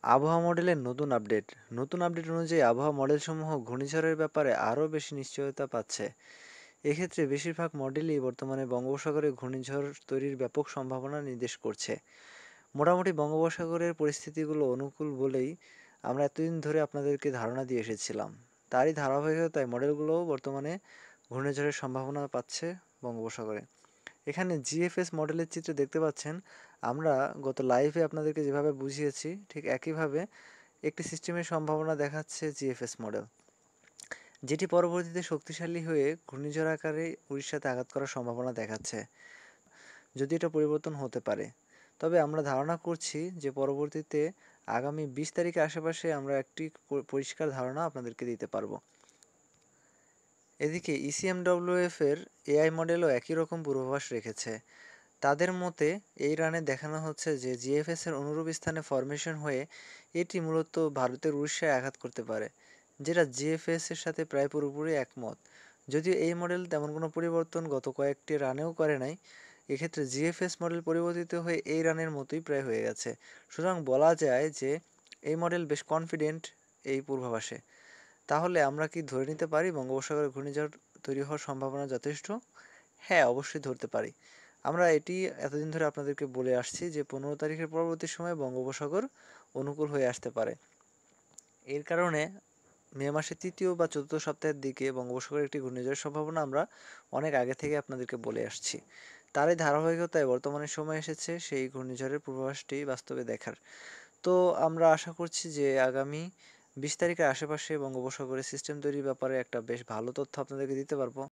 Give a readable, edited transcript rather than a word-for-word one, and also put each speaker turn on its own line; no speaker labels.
আবহাওয়া মডেলের নতুন আপডেট অনুযায়ী আবহাওয়া মডেলসমূহ ঘূর্ণিঝড়ের ব্যাপারে আরও বেশি নিশ্চয়তা পাচ্ছে। এক্ষেত্রে বেশিরভাগ মডেলই বর্তমানে বঙ্গোপসাগরে ঘূর্ণিঝড় তৈরির ব্যাপক সম্ভাবনা নির্দেশ করছে। মোটামুটি বঙ্গোপসাগরের পরিস্থিতিগুলো অনুকূল বলেই আমরা এতদিন ধরে আপনাদেরকে ধারণা দিয়ে এসেছিলাম। তারই ধারাবাহিকতায় মডেলগুলোও বর্তমানে ঘূর্ণিঝড়ের সম্ভাবনা পাচ্ছে বঙ্গোপসাগরে। এখানে জিএফএস মডেলের চিত্র দেখতে পাচ্ছেন। আমরা গত লাইভে আপনাদেরকে যেভাবে বুঝিয়েছি ঠিক একইভাবে একটি সিস্টেমের সম্ভাবনা দেখাচ্ছে জিএফএস মডেল, যেটি পরবর্তীতে শক্তিশালী হয়ে ঘূর্ণিঝড় আকারে উড়িষ্যাতে আঘাত করার সম্ভাবনা দেখাচ্ছে। যদি এটা পরিবর্তন হতে পারে, তবে আমরা ধারণা করছি যে পরবর্তীতে আগামী 20 তারিখের আশেপাশে আমরা একটি পরিষ্কার ধারণা আপনাদেরকে দিতে পারবো। এদিকে ইসিএমডব্লিউএফ এর এআই মডেলও একই রকম পূর্বাভাস রেখেছে। তাদের মতে এই রানে দেখানো হচ্ছে যে জিএফএস এর অনুরূপ স্থানে ফরমেশন হয়ে এটি মূলত ভারতের উড়িষ্যায় আঘাত করতে পারে, যেটা জিএফএস এর সাথে প্রায় পুরোপুরি একমত। যদিও এই মডেল তেমন কোনো পরিবর্তন গত কয়েকটি রানেও করে নাই, এক্ষেত্রে জিএফএস মডেল পরিবর্তিত হয়ে এই রানের মতোই প্রায় হয়ে গেছে। সুতরাং বলা যায় যে এই মডেল বেশ কনফিডেন্ট এই পূর্বাভাসে। তাহলে আমরা কি ধরে নিতে পারি বঙ্গোপসাগরে ঘূর্ণিঝড় তৈরি হওয়ার সম্ভাবনা যথেষ্ট? হ্যাঁ, অবশ্যই ধরতে পারি। আমরা এটি এতদিন ধরে আপনাদেরকে বলে আসছি যে 15 তারিখের পরবর্তী সময়ে বঙ্গোপসাগর অনুকূল হয়ে আসতে পারে। এর কারণে মে মাসের ৩য় বা ৪র্থ সপ্তাহের দিকে বঙ্গোপসাগরে একটি ঘূর্ণিঝড়ের সম্ভাবনা আমরা অনেক আগে থেকে আপনাদেরকে বলে আসছি। তারই ধারাবাহিকতায় বর্তমানে সময় এসেছে সেই ঘূর্ণিঝড়ের পূর্বাভাসটি বাস্তবে দেখার। তো আমরা আশা করছি যে আগামী 20 তারিখের আশেপাশে বঙ্গোপসাগরে সিস্টেম তৈরির ব্যাপারে একটা বেশ ভালো তথ্য আপনাদেরকে দিতে পারবো।